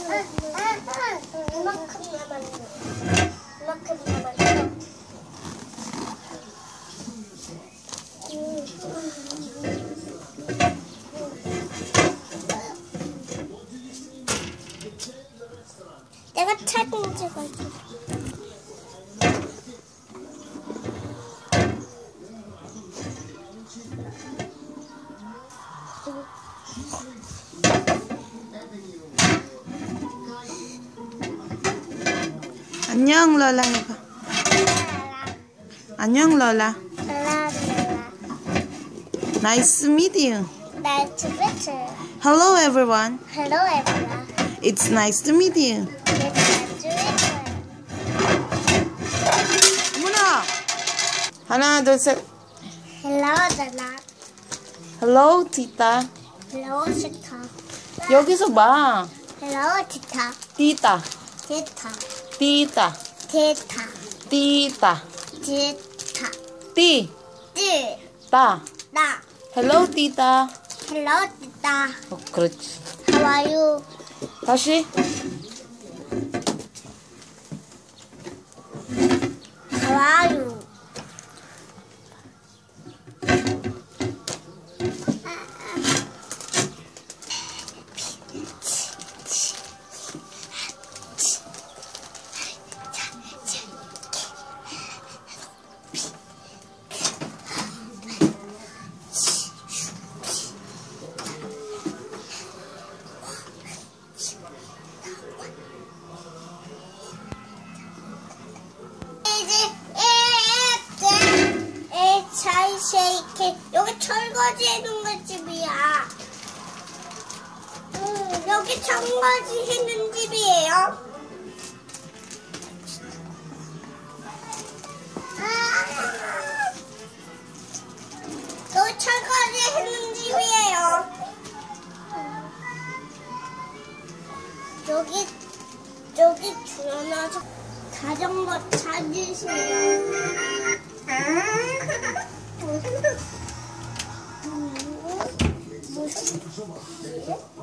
이만큼 남았네. 이만큼 남았어. 내가 찾은 찍어줘. 안녕 롤라 해봐. 안녕 롤라. Nice to meet you. Nice to meet you. Hello everyone. Hello everyone. It's nice to meet you. It's nice to meet you. 문아. 하나 둘 셋. Hello Dana. Hello 티타. Hello Tita. 여기서 봐. Hello Tita. 티타. Tita. 티타. Tita. 티타. Tita. 티. Tita. 타. Hello 티타. Hello Tita. 그렇지. How are you? 다시. How are you? 여기 설거지 해놓은 집이야. 여기 설거지 해놓은 집이에요. 여기 설거지 해놓은 집이에요. 여기 주워놔서 자전거 찾으세요. 무슨